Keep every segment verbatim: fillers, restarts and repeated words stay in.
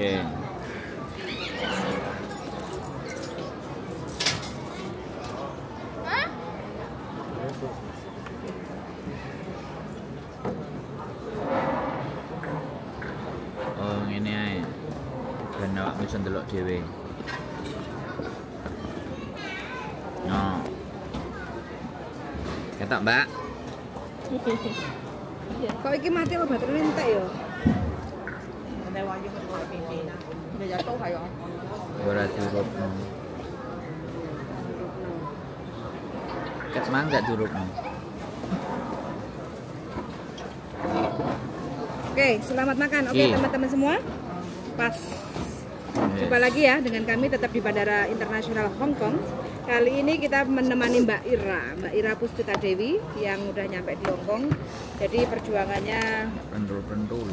Oke. Oh, ngene ae. Ben awakmu iso ndelok dhewe. No. Ketok, Mbak. Kok iki mati apa baterainya entek ya? Udah jatuh kayak Ora curup. Ket semangga curup. Oke, selamat makan. Oke, Iya. teman-teman semua. Pas. Jumpa lagi ya dengan kami tetap di Bandara Internasional Hong Kong. Kali ini kita menemani Mbak Ira, Mbak Ira Puspita Dewi yang udah nyampe di Hong Kong. Jadi perjuangannya Pentul-pentul.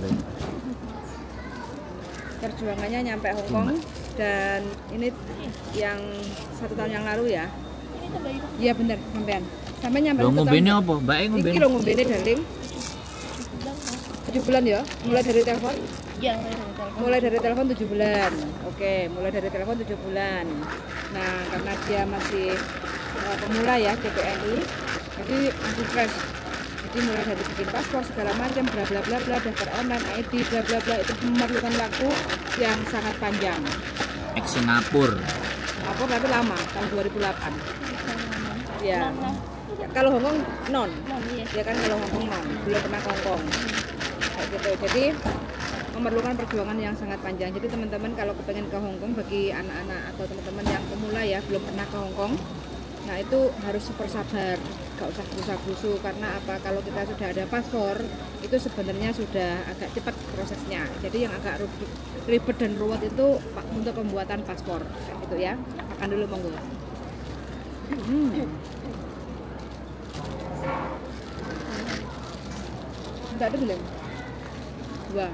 perjuangannya nyampe Hong Kong dan ini yang satu tahun yang lalu ya. Iya bener, sampean. Sampai nyampe Lo satu ngombene tahun. apa? Mbak e ngombene. Iki lo ngombene darling. tujuh bulan ya, mulai dari telepon. Iya, Mulai dari telepon tujuh bulan. Oke, mulai dari telepon tujuh bulan. Nah, karena dia masih uh, pemula ya, D P N I. Jadi masih fresh. Jadi mulai dari bikin paspor segala macam bla bla bla bla, daftar online, I D bla bla bla itu memerlukan waktu yang sangat panjang. Ex Singapura. Apa tapi lama, tahun dua ribu delapan. Ya. Ya, kalau Hong Kong non. Ya kan kalau Hong Kong non, belum pernah ke Hong Kong. Kayak gitu. Jadi memerlukan perjuangan yang sangat panjang. Jadi teman-teman kalau kepengen ke Hong Kong bagi anak-anak atau teman-teman yang pemula ya belum pernah ke Hong Kong, nah itu harus super sabar, gak usah busa-busu karena apa? Kalau kita sudah ada paspor itu sebenarnya sudah agak cepat prosesnya. Jadi yang agak ribet dan ruwet itu untuk pembuatan paspor, gitu ya. Makan dulu monggo. Hmm. Enggak ada belum? Wah.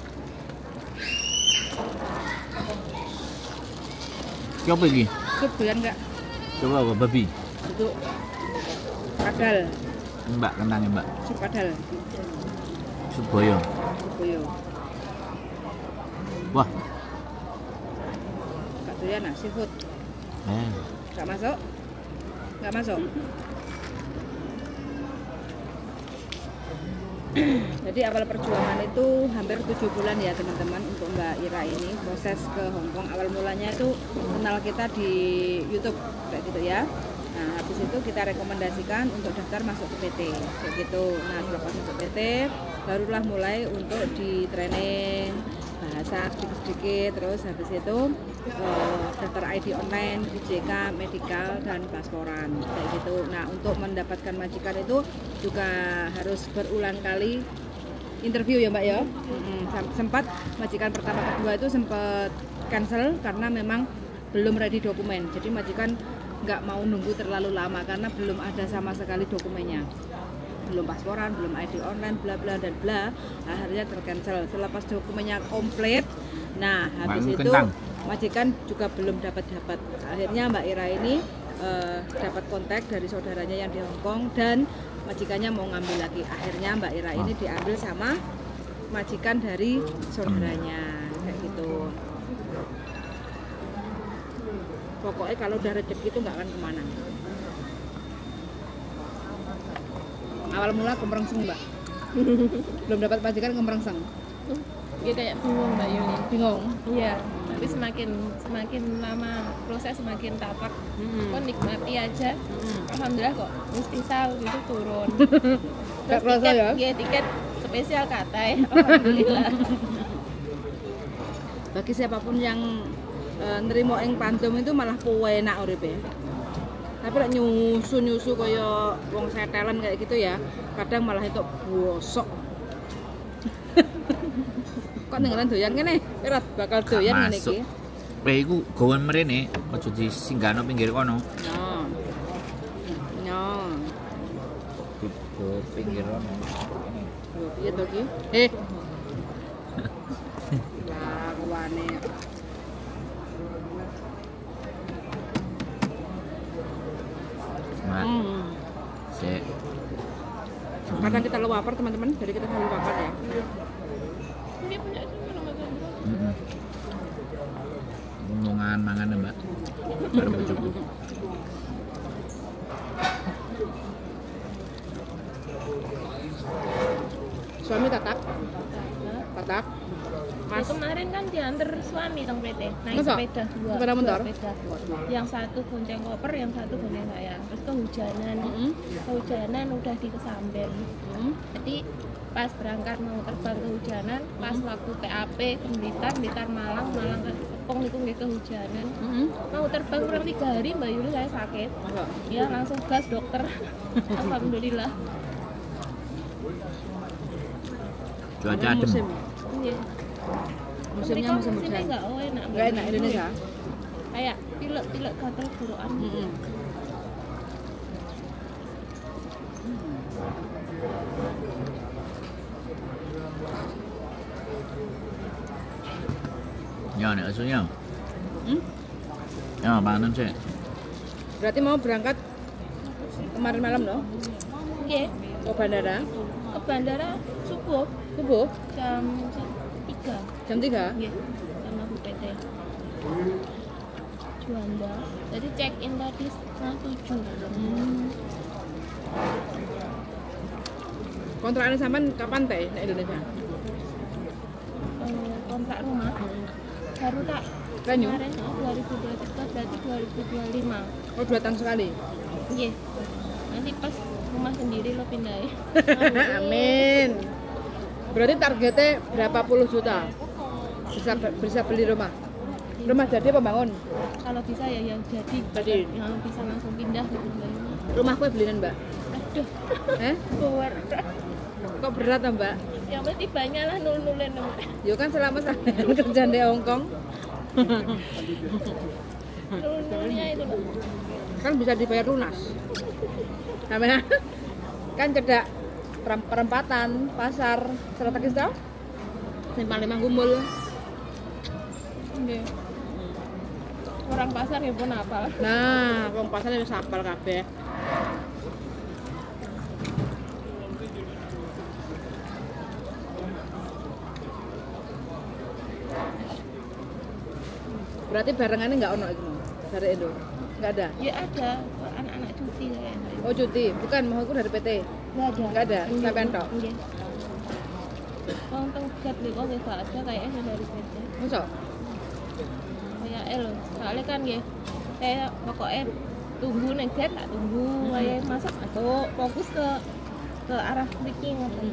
Siapa iki? Sup doyan enggak? Coba apa babi? Itu padal, Mbak kentang Mbak. sup padal. Sup boyo. Sup boyo. Wah. Enggak doyan nah, seafood. Eh. Enggak masuk? Enggak masuk. Jadi awal perjuangan itu hampir tujuh bulan ya teman-teman untuk Mbak Ira ini proses ke Hong Kong. Awal mulanya itu kenal kita di YouTube kayak gitu ya. Nah habis itu kita rekomendasikan untuk daftar masuk ke P T kayak gitu. Nah setelah masuk ke P T barulah mulai untuk di training bahasa sedikit-sedikit, terus habis itu uh, daftar I D online, V J K, medical dan pasporan kayak gitu. Nah untuk mendapatkan majikan itu juga harus berulang kali interview ya Mbak ya. Mm-hmm. Sempat majikan pertama kedua itu sempat cancel karena memang belum ready dokumen. Jadi majikan nggak mau nunggu terlalu lama karena belum ada sama sekali dokumennya, belum pasporan, belum I D online, bla bla dan bla. Akhirnya tercancel. Selepas dokumennya komplit, nah habis Bang, itu kentang. majikan juga belum dapat dapat. Akhirnya Mbak Ira ini uh, dapat kontak dari saudaranya yang di Hong Kong dan majikannya mau ngambil lagi. Akhirnya Mbak Ira ini diambil sama majikan dari saudaranya kayak gitu. Pokoknya kalau udah rezeki itu nggak akan kemana. Awal mula kemrengseng Mbak. Belum dapat majikan kemrengseng. dia kayak bingung Mbak Yuli. Bingung. Iya, tapi semakin semakin lama proses semakin tapak. Hmm. Kok nikmati aja. Alhamdulillah kok istisal itu turun. Gak Terus kerasa tiket, ya? iya, tiket spesial katai. Alhamdulillah. Bagi siapapun yang e, nerimo ing pandum itu malah enak uripe. Tapi lek nyusu-nyusu kaya wong setelan kayak gitu ya, kadang malah itu bosok. Kok nenggalan doyan kene? Ora bakal doyan ngene iki. Kowe iku gawan mrene, aja disinggahno pinggir kono. Nah. Nah. Di pinggir kono. Lho, piye to iki? Eh. Lah, kuwane. Mat. Hmm. Sik. Kadang kita lu lapar teman-teman, jadi kita selalu makan ya. Dia punya itu nomor Heeh. mangan-mangan Mbak. Baru bojoku. Suami tatak, Nah, tatak. ya Mas, kemarin kan diantar suami teng P T naik Masa? sepeda dua, Sepeda dua motor? sepeda. Yang satu bonceng koper, yang satu bonceng saya. Terus kehujanan, Mm-mm. kehujanan udah di Kesamben. Hmm? Jadi pas berangkat mau terbang kehujanan, pas waktu T A P ke Blitar, Blitar Malang, Malang ke Kepong itu nggih kehujanan. Mm-mm. Mau terbang kurang tiga hari Mbak Yuli saya sakit. Masa? Ya langsung gas dokter. Alhamdulillah. Cuaca Karena adem. musim, Iya. musimnya musim musimnya hujan. nggak oh enak. Nggak enak Indonesia. Kayak pilek-pilek gatel guruan. Mm-mm. Ya nek asunya. Hmm? Ya panganan sih. Berarti mau berangkat kemarin malam loh Oke, ke bandara ke bandara subuh subuh jam tiga. jam tiga. Iya, sama Bu P T. Juanda. Jadi check in tadi setengah tujuh. Hmm. Kontrakannya sampean kapan teh di Indonesia? Eh, kontrak rumah baru tak Renew? kemarin oh, dua ribu dua puluh tiga berarti dua ribu dua puluh lima. Oh dua tahun sekali. Iya. Nanti pas rumah sendiri lo pindahin. Amin. Berarti targetnya berapa puluh juta bisa bisa beli rumah? Rumah jadi apa bangun? Kalau bisa ya yang jadi. Jadi. Yang bisa langsung pindah gitu. Rumah kue beliin Mbak. Aduh, Eh? keluar. Kok berat ah, Mbak? Yang penting banyak lah nul-nulen. Yo kan selama sampean kerja di Hong Kong Nul-nulnya itu loh. kan bisa dibayar lunas. Namanya kan cedak perem- perempatan, pasar, strategis tau? Simpang lima Gumul. Oke. Orang pasar ya pun apa? Nah, wong pasar wis hafal kabeh. Berarti barengannya nggak ono itu dari Indo? Nggak ada? Ya ada anak-anak cuti kayaknya. Oh cuti, bukan mau aku dari P T. Nggak ada. Nggak ada, Iya. sampean tok? Iya. Wong teng gat lho kok nggih gak ada kayaknya dari P T. Masa? Kayak eh lho, soalnya kan nggih saya pokoknya tunggu ning gat tak tunggu wae masak masuk fokus ke ke arah mriki ngoten.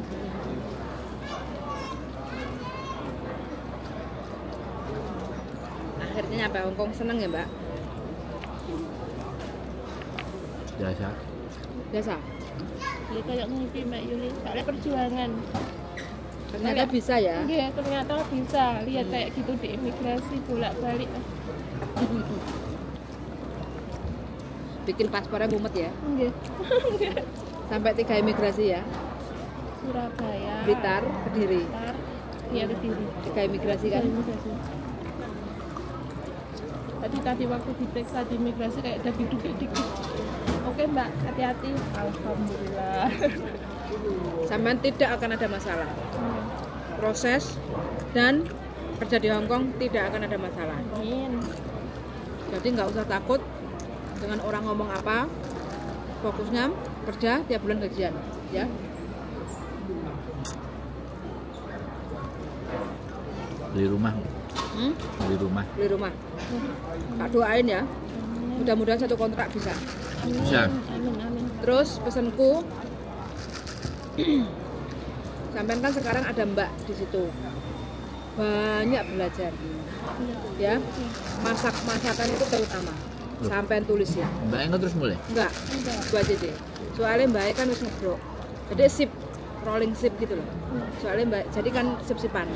Akhirnya nyampe Hong Kong, seneng ya Mbak? Biasa. Biasa? Ya kayak ngimpi Mbak Yuli, soalnya perjuangan. Ternyata bisa ya? Iya, ternyata bisa. Lihat kayak gitu di imigrasi bolak-balik. Bikin paspornya mumet ya? Nggih. Sampai tiga imigrasi ya? Surabaya, Blitar, Kediri. Blitar, iya Kediri. Tiga imigrasi kan? Imigrasi. Tadi tadi waktu diperiksa di imigrasi kayak ada duduk-duduk. Oke Mbak, hati-hati. Alhamdulillah. Sampean tidak akan ada masalah. Proses dan kerja di Hong Kong tidak akan ada masalah. Amin. Jadi nggak usah takut dengan orang ngomong apa. Fokusnya kerja tiap bulan gajian, ya. Beli rumah, Hmm? beli rumah. Beli rumah. Tak doain ya. Mudah-mudahan satu kontrak bisa. Amin. Bisa. Amin, amin. Terus pesanku, sampean kan sekarang ada Mbak di situ, banyak belajar, ya. Masak-masakan itu terutama. Loh. Sampean tulis ya. Mbak Engko terus mulai. Enggak, Enggak. gua aja deh. Soalnya Mbak kan harus ngebrok. Jadi sip, rolling sip gitu loh. Soalnya Mbak, jadi kan sip-sipan.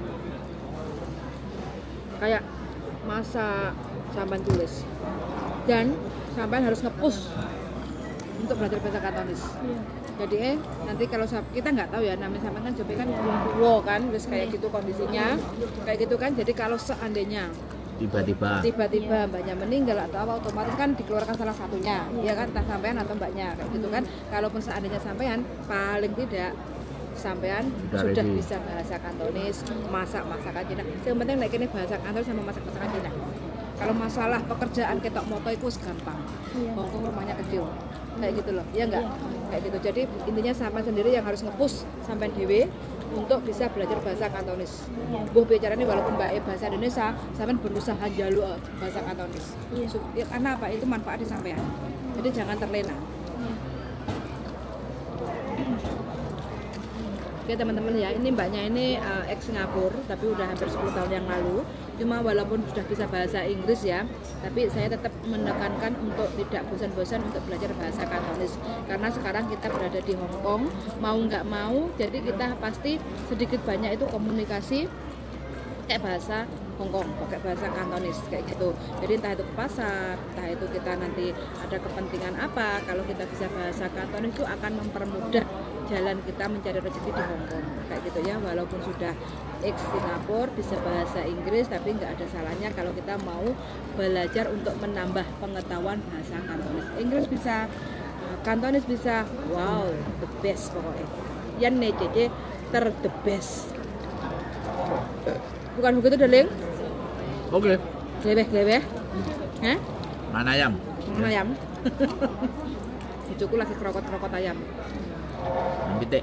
Kayak masak, sampean tulis. Dan sampean harus nge-push untuk belajar bahasa Kantonis. Iya. Jadi eh nanti kalau sam- kita nggak tahu ya, namanya sampean kan jobe kan tua kan, terus kayak gitu kondisinya, kayak gitu kan. Jadi kalau seandainya Tiba-tiba. tiba-tiba mbaknya meninggal atau apa, otomatis kan dikeluarkan salah satunya, ya kan, entah sampean atau mbaknya kayak gitu kan. Kalaupun seandainya sampean, paling tidak sampean Sudah sudah ready. bisa bahasa Kantonis, masak masakan Cina. Yang penting naik ini bahasa Kantonis sama masak masakan Cina. Kalau masalah pekerjaan ketok moto itu gampang. Iya. Hongkong rumahnya kecil. Kayak gitu loh. Iya enggak? Iya. Kayak gitu. Jadi intinya sampai sendiri yang harus nge-push sampai dewe untuk bisa belajar bahasa Kantonis. Iya. Buh bicaranya walaupun mbak e bahasa Indonesia, sampai berusaha jaluk eh, bahasa Kantonis. Iya. Su- ya, karena apa? Itu manfaat di sampean. Jadi jangan terlena. Iya. Oke teman-teman ya, ini mbaknya ini uh, ex Singapura, tapi udah hampir sepuluh tahun yang lalu. Cuma walaupun sudah bisa bahasa Inggris ya, tapi saya tetap menekankan untuk tidak bosan-bosan untuk belajar bahasa Kantonis. Karena sekarang kita berada di Hong Kong, mau nggak mau, jadi kita pasti sedikit banyak itu komunikasi kayak bahasa Hong Kong, pakai bahasa Kantonis kayak gitu. Jadi entah itu ke pasar, entah itu kita nanti ada kepentingan apa, kalau kita bisa bahasa Kantonis itu akan mempermudah jalan kita mencari rezeki di Hong Kong kayak gitu ya. Walaupun sudah ex Singapura, bisa bahasa Inggris, tapi nggak ada salahnya kalau kita mau belajar untuk menambah pengetahuan bahasa Kantonis. Inggris bisa, Kantonis bisa, wow, the best pokoknya. Yang nih Cece ter the best. Bukan begitu, darling? Oke. Glebeh-glebeh. Hah? Mana ayam? Mana ayam? Cucuku lagi kerokot-kerokot ayam. Yang gede.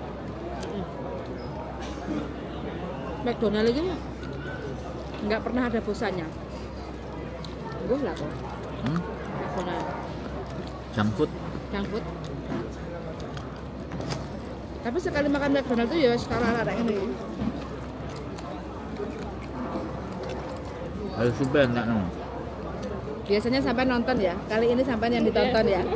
McDonald ini nggak pernah ada bosannya. Gue lah kok. Hmm? McDonald, Junk food. junk food. Tapi sekali makan McDonald itu ya sekarang ada ini. Harus super enggak nong? Biasanya sampai nonton ya. Kali ini sampai yang ditonton ya.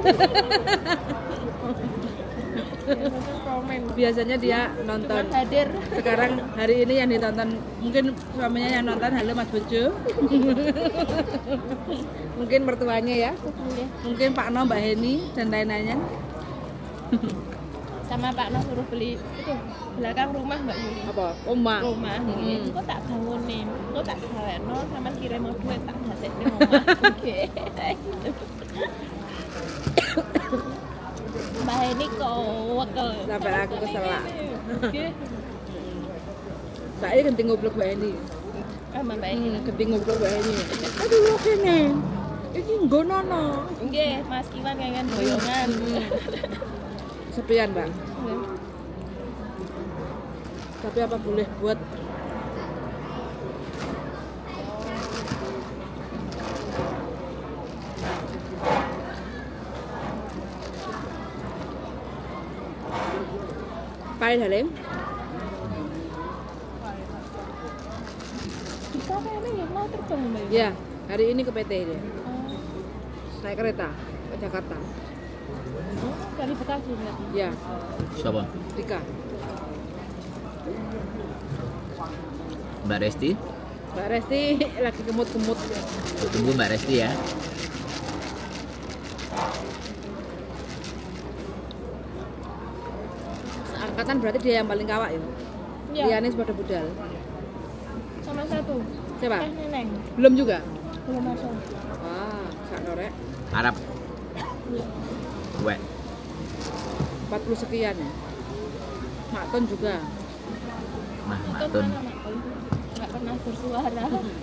Komen. Biasanya dia Cuma nonton. hadir. Sekarang hari ini yang ditonton mungkin suaminya yang nonton, halo Mas Bojo. Mungkin mertuanya ya. Iya. Mungkin Pak No, Mbak Heni dan lain-lainnya. Sama Pak Noh suruh beli itu belakang rumah Mbak Yuli. Apa? Oma. Rumah Hmm. ini kok tak bangunin, kok tak gawekno sama kirim mau duit tak gatekne omah. Oke. Mbak Heni kok wekel. Sampai aku keselak. Oke. Mbak Heni genting ngobrol Mbak Heni. Sama Mbak Heni. Hmm, genting ngobrol Mbak Heni. Aduh lo kene. Iki nggo nono. Nggih, Mas Iwan kangen boyongan. Sepian, Bang. Tapi apa boleh buat pahit, Halim? Kita kayaknya ya mau terbang Mbak Yuli. Ya, hari ini ke P T dia. Oh, Naik kereta ke Jakarta. dari Bekasi Mbak. Ya, Siapa? Dika. Mbak Resti. Mbak Resti lagi kemut-kemut. Tunggu Mbak Resti ya. Angkatan berarti dia yang paling kawak ya. Iya. Lianis pada budal. Sama satu. Siapa? Eh, Neneng. Belum juga. Belum masuk. Wah, sak norek. Arab. Iya. Wet. empat puluh sekian ya. Makton juga. Nah, Itu Matun. mana Makton? Nggak pernah bersuara.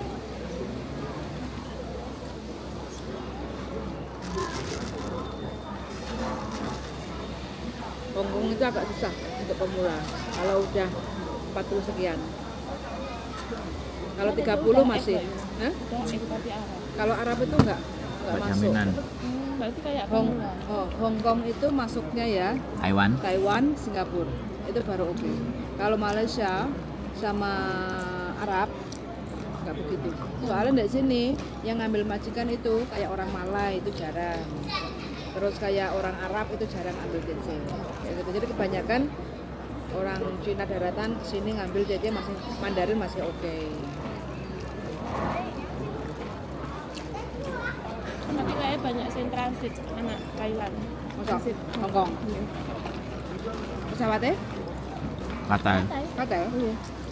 Hongkong itu agak susah untuk pemula. Kalau udah empat puluh sekian. Kalau tiga puluh masih. Hah? Udah eh tapi Arab. Kalau Arab itu enggak enggak Buat masuk. jaminan. Hmm, berarti kayak Hong, pemula. oh, Hong Kong itu masuknya ya Taiwan. Taiwan, Singapura. Itu baru oke. Kalau Malaysia sama Arab nggak begitu. Soalnya dari sini yang ngambil majikan itu kayak orang Malay itu jarang. Terus kayak orang Arab itu jarang ambil C C. Kayak gitu. Jadi kebanyakan orang Cina daratan sini ngambil C C masih Mandarin masih oke. Tapi kayak banyak sing transit anak Thailand. Masuk Transit Hong Kong. Iya. Pesawatnya? Kata. Kata ya? Iya.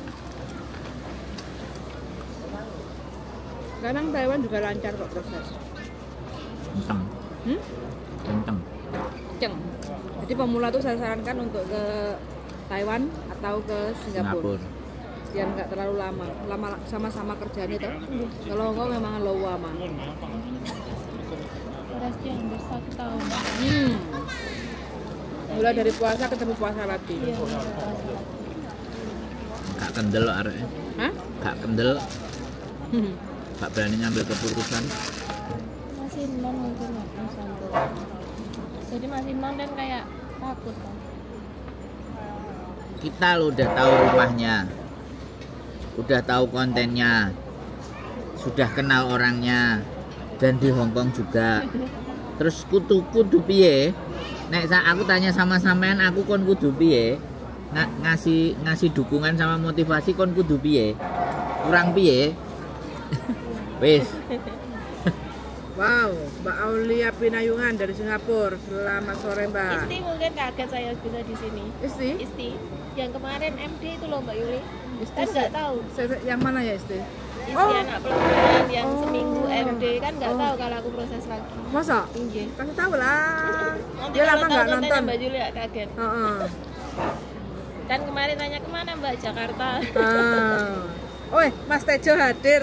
Sekarang Taiwan juga lancar kok proses. Kenceng. Hmm? Kenceng. Kenceng. Jadi pemula tuh saya sarankan untuk ke Taiwan atau ke Singapura. Singapura. biar nggak terlalu lama. Lama sama-sama kerjanya tuh. Kalau Hongkong memang low lama. Durasi hampir satu tahun. Hmm. Mulai dari puasa ketemu puasa lagi. Iya. Gak kendel loh arek. Hah? Gak kendel. Gak berani ngambil keputusan. Masih non mungkin ya, sampai. Jadi masih non dan kayak takut kan. Kita lo udah tahu rumahnya, udah tahu kontennya, sudah kenal orangnya, dan di Hongkong juga. Terus kudu kudu piye? Nek aku tanya sama sampean, aku kon kudu piye? Ng ngasih ngasih dukungan sama motivasi kon kudu piye? Kurang piye? Wes. Wow, Mbak Aulia Pinayungan dari Singapura. Selamat sore, Mbak. Isti mungkin kaget saya bisa di sini. Isti? Isti yang kemarin M D itu loh Mbak Yuli. Isti Kan nggak tahu. Yang mana ya, Isti? Isti Oh. anak pelanggan yang Oh. seminggu M D kan nggak Oh. tahu kalau aku proses lagi. Masa? Iya. Kasih tahu lah. Nanti Dia kalau lama tahu nggak kontennya nonton. Mbak Yuli ya kaget. Heeh. Kan kemarin tanya kemana Mbak Jakarta. Ah. Oi, Mas Tejo hadir.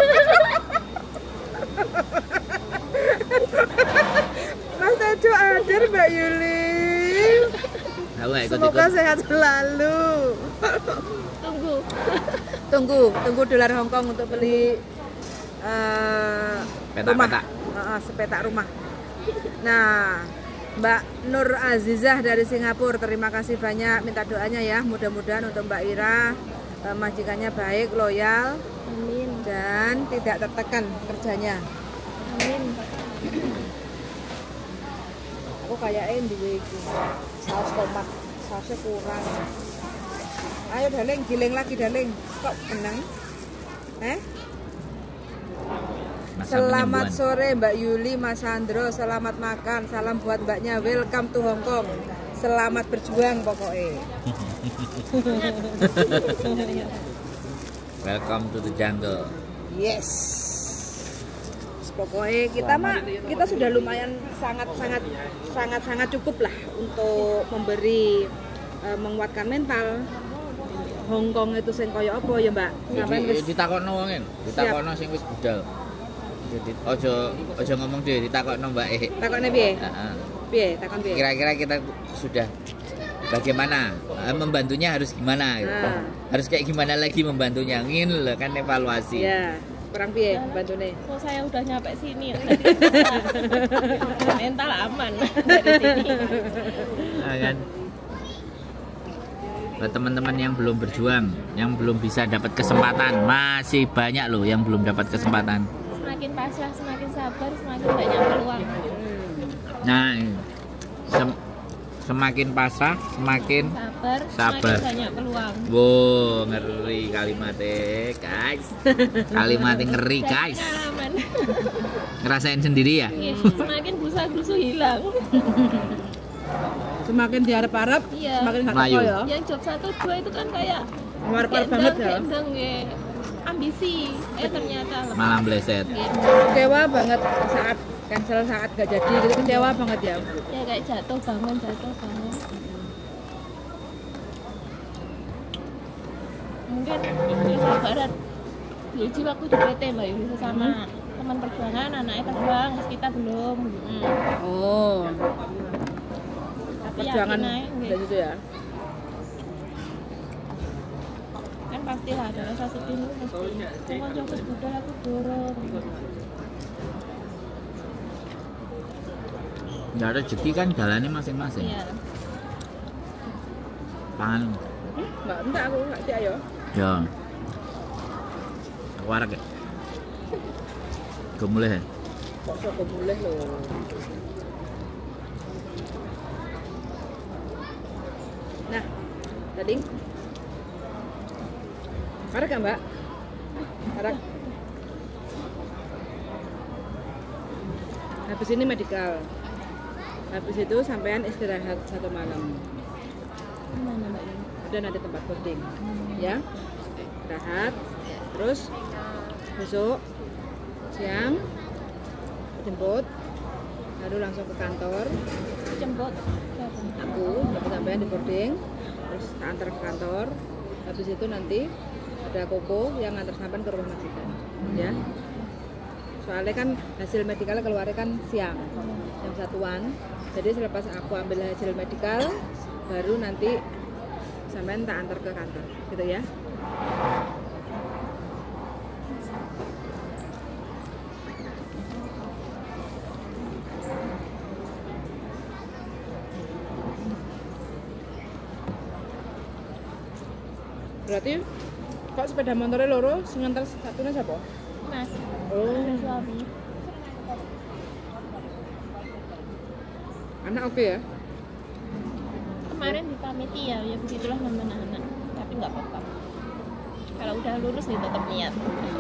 Mas Tejo hadir, Mbak Yuli. Aku gak ikut Semoga ikut. sehat selalu. Tunggu. Tunggu, tunggu dolar Hongkong untuk beli uh, Petak, rumah. petak. Uh, sepetak rumah. Nah, Mbak Nur Azizah dari Singapura, terima kasih banyak. Minta doanya ya, mudah-mudahan untuk Mbak Ira uh, majikannya baik, loyal, Amin. dan tidak tertekan kerjanya. Amin. Aku kayaknya di wiki saus tomat, sausnya kurang. Ayo Daling, giling lagi Daling. Kok menang? Eh? Masa Selamat penyembuhan. sore Mbak Yuli, Mas Sandro. Selamat makan. Salam buat Mbaknya. Welcome to Hong Kong. Selamat berjuang pokoknya. Welcome to the jungle. Yes. Pokoknya kita mah kita sudah lumayan sangat sangat sangat sangat cukup lah untuk memberi eh, menguatkan mental. Hong Kong itu sing koyo apa ya Mbak? Sampeyan Jadi wis ditakokno wongen, ditakokno sing wis budal. Jadi ojo ojo ngomong dhewe, ditakokno Mbak E. takone piye? Heeh. Piye? Takon piye? Kira-kira kita sudah bagaimana? Eh, membantunya harus gimana gitu. Ah. Harus kayak gimana lagi membantunya? Ngin loh kan evaluasi. Iya. Kurang piye bantune? Kok saya udah nyampe sini ya, jadi bisa. Mental aman dari sini. Nah, kan? Buat teman-teman yang belum berjuang, yang belum bisa dapat kesempatan, masih banyak loh yang belum dapat kesempatan. Semakin pasrah, semakin sabar, semakin banyak peluang. Nah, sem- semakin pasrah, semakin Sabar, Sabar. semakin banyak peluang. wow, ngeri kalimatnya, guys. Kalimatnya ngeri, Dari guys. pengalaman. Ngerasain sendiri ya? Iya, semakin busa-busu hilang. Semakin diharap-harap, Iya. semakin nggak Melayu. teko ya. Yang job satu dua itu kan kayak Ngarep-ngarep banget ya. gendeng, ya. Ambisi, eh ternyata lepas. Malah bleset. Gitu. Kecewa banget saat cancel, saat gak jadi gitu, kecewa banget ya. Ya kayak jatuh bangun, jatuh bangun. Mungkin Indonesia Barat Yuji waktu di P T Mbak Yuli sesama teman perjuangan, anaknya berjuang, terus kita belum. Hmm. Oh, Tapi perjuangan yakin aja, dari nggih. situ ya. Kan pastilah ada rasa sedih lu mesti. Cuma jauh budal aku dorong. Nggak ada rezeki kan jalannya masing-masing. Iya. Pangan. Mbak, enggak aku nggak sih ayo. Ya. Aku warak ya. Gue mulai ya. Kok soko boleh loh. Nah, tadi Marak kan Mbak? Marak. Habis ini medical. Habis itu sampean istirahat satu malam. Gimana Mbak Yuli? Dan ada tempat boarding. Ya. Istirahat. Terus besok siang jemput, lalu langsung ke kantor. Jemput. Siapa? Aku jemput sampean di boarding, terus tak antar ke kantor. Habis itu nanti ada Koko yang ngantar sampean ke rumah majikan ya. Soalnya kan hasil medikal keluarnya kan siang jam satuan, jadi selepas aku ambil hasil medikal baru nanti sampean tak antar ke kantor gitu ya. Berarti kok sepeda motornya loro, sing nganter satunya siapa? Mas, Oh, ada suami. anak oke ya? Kemarin dipamiti ya, ya begitulah namanya anak. Tapi nggak apa-apa. Kalau udah lulus nih tetap niat.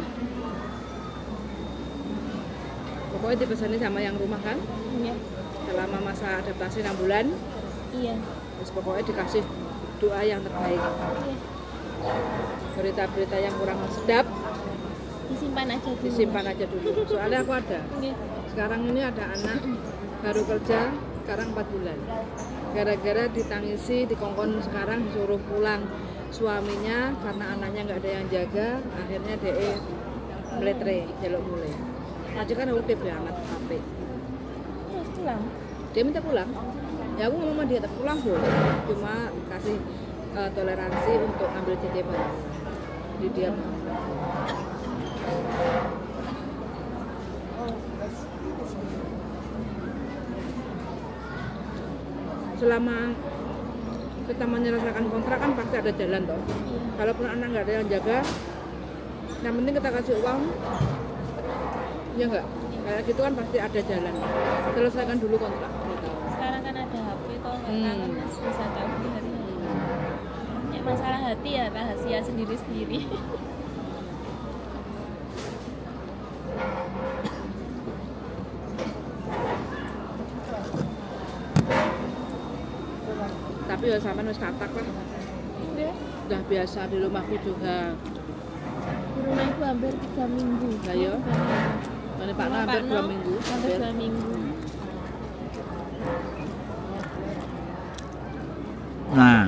Pokoknya dipesannya sama yang rumah kan? Iya, Selama masa adaptasi enam bulan, iya, terus pokoknya dikasih doa yang terbaik. iya. Berita-berita yang kurang sedap Disimpan aja dulu. disimpan aja dulu. Soalnya aku ada. Iya. Sekarang ini ada anak baru kerja, sekarang empat bulan. Gara-gara ditangisi, dikongkon sekarang disuruh pulang suaminya karena anaknya nggak ada yang jaga, akhirnya dia meletre, jaluk mulai. Aja kan udah banget H P. Terus pulang. Dia minta pulang. Ya aku ngomong sama dia, tak pulang boleh. Cuma kasih uh, toleransi untuk ambil C C baru. Jadi dia mau. Selama kita menyelesaikan kontrak kan pasti ada jalan toh. Iya. Kalaupun anak nggak ada yang jaga, yang penting kita kasih uang, ya enggak? Kayak gitu kan pasti ada jalan. Selesaikan dulu kontrak. Gitu. Sekarang kan ada H P toh, nggak Hmm. kangen mas, bisa tahu di hari-hari. Ya masalah hati ya rahasia sendiri-sendiri. Tapi ya sampean wis katak lah. Udah, Udah biasa di rumahku juga. di rumah ibu hampir tiga minggu. Lah ya. Mana Pak Rumah hampir Pak dua No minggu. Hampir Hampir. dua minggu. Nah,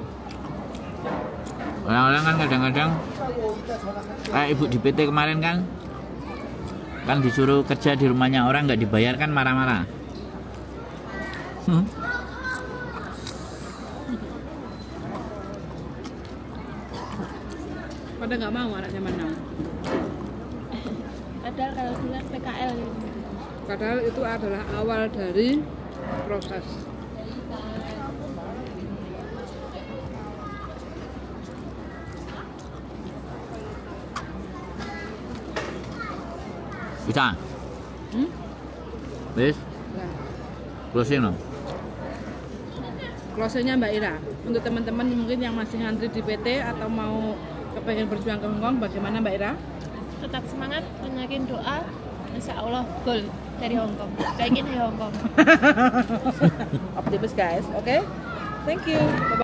orang-orang kan kadang-kadang kayak ibu di P T kemarin kan, kan disuruh kerja di rumahnya orang nggak dibayar kan marah-marah. Hmm. Pada nggak mau anak zaman now. Padahal kalau dulu kan P K L gitu. Padahal itu adalah awal dari proses. Bisa, Hmm? wis Nah, closing loh. closingnya Mbak Ira. Untuk teman-teman mungkin yang masih ngantri di P T atau mau kepengen berjuang ke Hongkong, bagaimana Mbak Ira? Tetap semangat, banyakin doa. Insya Allah goal dari Hongkong. Pengen di Hongkong. Optimis guys, oke? Thank you. Bye-bye.